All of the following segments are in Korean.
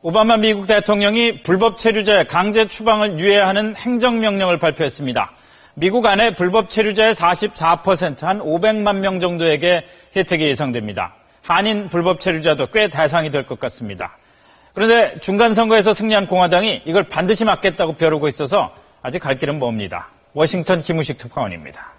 오바마 미국 대통령이 불법 체류자의 강제 추방을 유예하는 행정명령을 발표했습니다. 미국 안에 불법 체류자의 44%, 한 500만 명 정도에게 혜택이 예상됩니다. 한인 불법 체류자도 꽤 대상이 될 것 같습니다. 그런데 중간선거에서 승리한 공화당이 이걸 반드시 막겠다고 벼르고 있어서 아직 갈 길은 멉니다. 워싱턴 김우식 특파원입니다.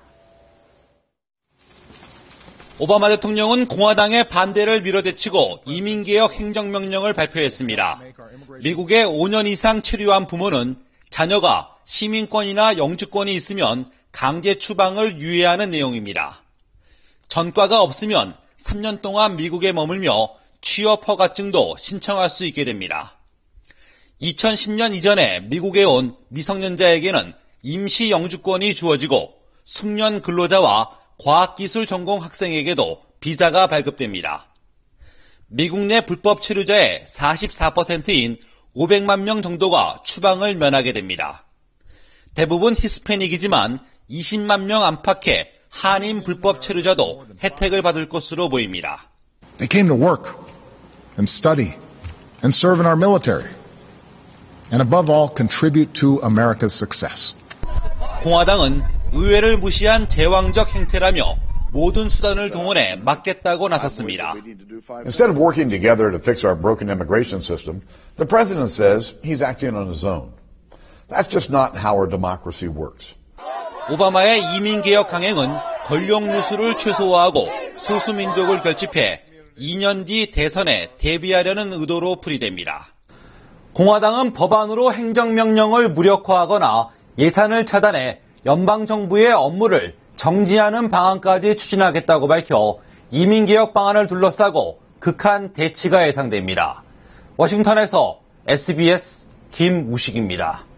오바마 대통령은 공화당의 반대를 밀어대치고 이민개혁 행정명령을 발표했습니다. 미국에 5년 이상 체류한 부모는 자녀가 시민권이나 영주권이 있으면 강제 추방을 유예하는 내용입니다. 전과가 없으면 3년 동안 미국에 머물며 취업 허가증도 신청할 수 있게 됩니다. 2010년 이전에 미국에 온 미성년자에게는 임시 영주권이 주어지고 숙련 근로자와 과학기술 전공 학생에게도 비자가 발급됩니다. 미국 내 불법 체류자의 44%인 500만 명 정도가 추방을 면하게 됩니다. 대부분 히스패닉이지만 20만 명 안팎의 한인 불법 체류자도 혜택을 받을 것으로 보입니다. They came to work and study and serve in our military and above all contribute to America's success. 공화당은 의회를 무시한 제왕적 행태라며 모든 수단을 동원해 막겠다고 나섰습니다. Instead of working together to fix our broken immigration system, the president says he's acting on his own. That's just not how our democracy works. 오바마의 이민개혁 강행은 권력 누수를 최소화하고 소수민족을 결집해 2년 뒤 대선에 대비하려는 의도로 풀이됩니다. 공화당은 법안으로 행정명령을 무력화하거나 예산을 차단해 연방정부의 업무를 정지하는 방안까지 추진하겠다고 밝혀 이민개혁 방안을 둘러싸고 극한 대치가 예상됩니다. 워싱턴에서 SBS 김우식입니다.